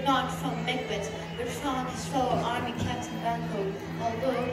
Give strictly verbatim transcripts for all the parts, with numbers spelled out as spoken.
not from Macbeth, but from his fellow army captain Banquo, although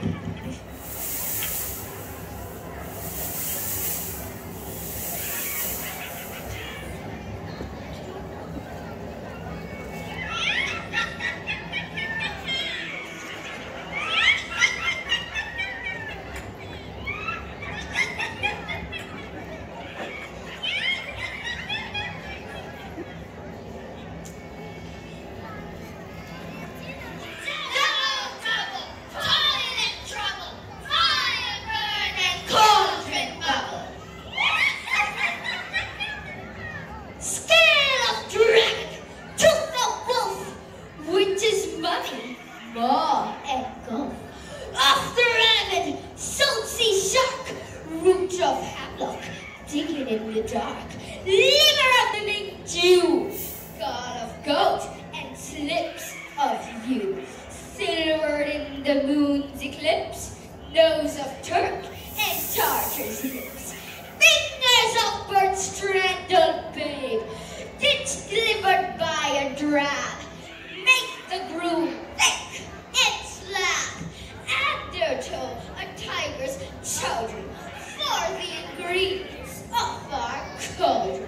of hemlock, digging in the dark, liver of the living Jew, god of goat and slips of you, silvered in the moon's eclipse, nose of Turk and Tartar's lips, fingers of bird strangled babe, ditch delivered by a drab, make the groom thick and slap, undertow a tiger's children, for the ingredients of our cauldron.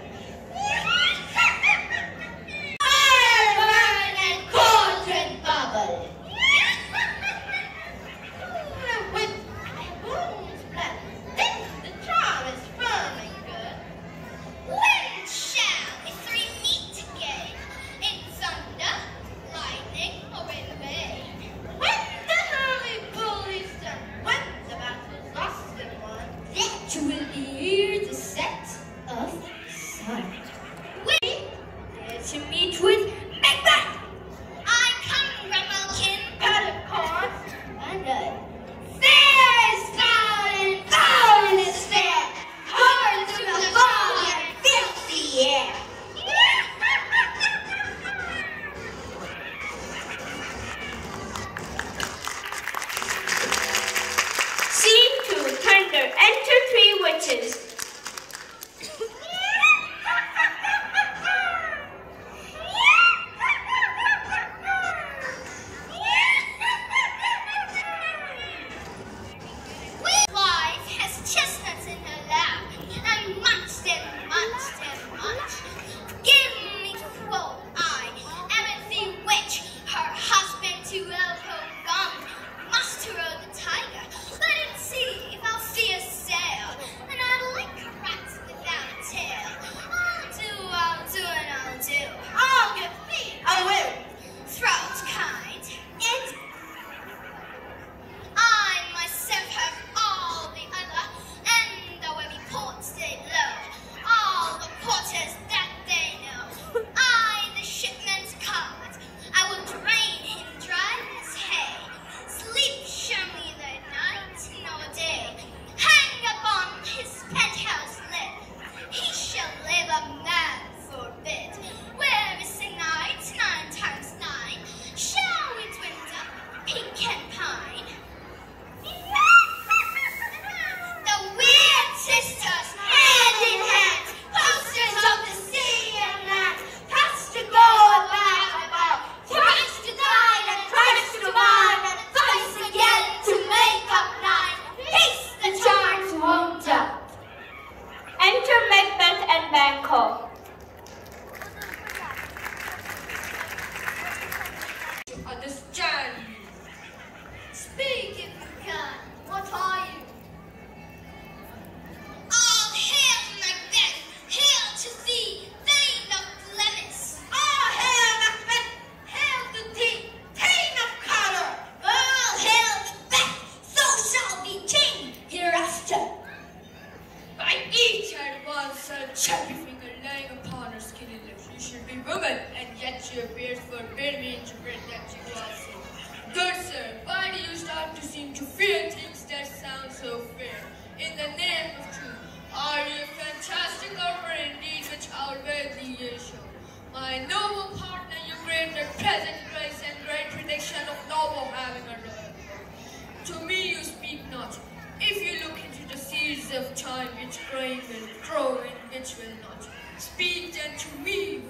Fire burn and cauldron bubble. With wounds blood, this the charm is firm and good. When shall we three meet again? In thunder, lightning, or in vain? When the hurly bullies done, when the battle's lost and won, that will be the set of sun. We are to meet with Macbeth. I come from Malkin, pot of corn, and a fair is foul and foul is fair, hard to the fog and filthy air. Scene two, thunder, enter three witches. Wife has chestnuts in her lap, and munched and munched and munched. Give me quoth I, Amethy witch, her husband to elbow gone, must to row the tiger, let it see if I'll see a sail, and I like rats without a tail. I'll do, I'll do, and I'll do. I'll give feet, I will. Throat kind, it's I myself have all the other, and the webby port stay low, all the porters that they know. I, the shipman's card, I will drain him dry as hay. Sleep shall neither night nor day. Hang upon his penthouse lid, he shall live a man forbid. Where is the night, nine times nine? Shall we dwindle, pink and pine? The weird sisters, hand in hand, posters of the sea and land, pressed to go about, about, thrice to dine and thrice to wine, and thrice again to make up nine. Peace the charms won't up. Enter Macbeth and Banquo. understand you. Speak if you can. What are you? All hail Macbeth, hail to thee, Thane of Glamis. All hail Macbeth, hail to thee, Thane of Cawdor. All hail Macbeth, so shall be king hereafter. By each had once a chubby finger lying upon her skinny lips. You should be woman, and yet she appears forbid me to bring that you was in. Good sir, why do you start to seem to fear things that sound so fair? In the name of truth, are you fantastic or indeed which outweigh the years show? My noble partner, you grant the present grace and great prediction of noble having a royal court. To me you speak not. If you look into the seeds of time which crave and grow and which will not, speak then to me